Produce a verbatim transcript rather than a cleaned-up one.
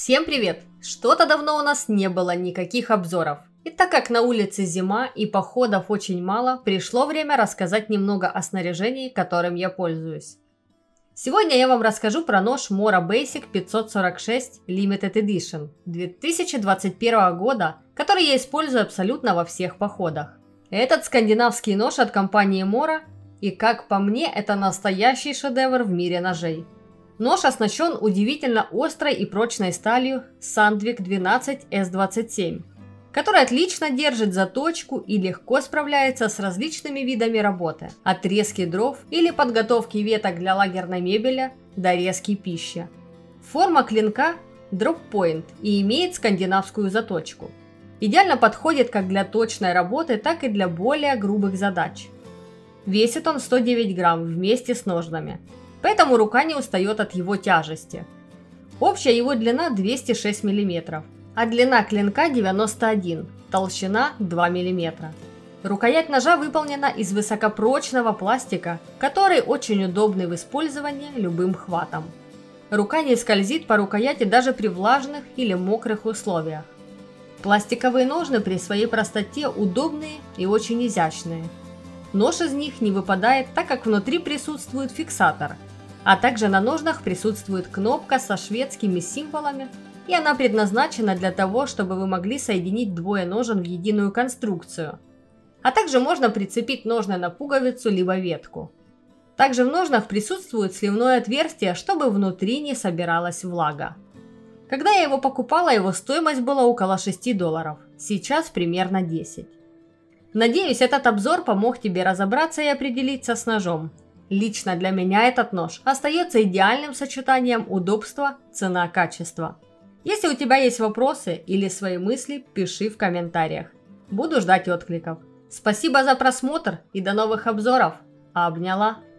Всем привет! Что-то давно у нас не было никаких обзоров. И так как на улице зима и походов очень мало, пришло время рассказать немного о снаряжении, которым я пользуюсь. Сегодня я вам расскажу про нож Mora Basic пятьсот сорок шесть Limited Edition две тысячи двадцать первого года, который я использую абсолютно во всех походах. Этот скандинавский нож от компании Mora, и как по мне, это настоящий шедевр в мире ножей. Нож оснащен удивительно острой и прочной сталью Sandvik двенадцать эс двадцать семь, которая отлично держит заточку и легко справляется с различными видами работы, от резки дров или подготовки веток для лагерной мебели до резки пищи. Форма клинка drop point и имеет скандинавскую заточку. Идеально подходит как для точной работы, так и для более грубых задач. Весит он сто девять грамм вместе с ножнами, поэтому рука не устает от его тяжести. Общая его длина двести шесть миллиметров, а длина клинка девяносто один, толщина два миллиметра. Рукоять ножа выполнена из высокопрочного пластика, который очень удобный в использовании любым хватом. Рука не скользит по рукояти даже при влажных или мокрых условиях. Пластиковые ножны при своей простоте удобные и очень изящные. Нож из них не выпадает, так как внутри присутствует фиксатор, а также на ножнах присутствует кнопка со шведскими символами, и она предназначена для того, чтобы вы могли соединить двое ножен в единую конструкцию. А также можно прицепить ножны на пуговицу либо ветку. Также в ножнах присутствует сливное отверстие, чтобы внутри не собиралась влага. Когда я его покупала, его стоимость была около шести долларов, сейчас примерно десять. Надеюсь, этот обзор помог тебе разобраться и определиться с ножом. Лично для меня этот нож остается идеальным сочетанием удобства, цена-качество. Если у тебя есть вопросы или свои мысли, пиши в комментариях. Буду ждать откликов. Спасибо за просмотр и до новых обзоров. Обняла.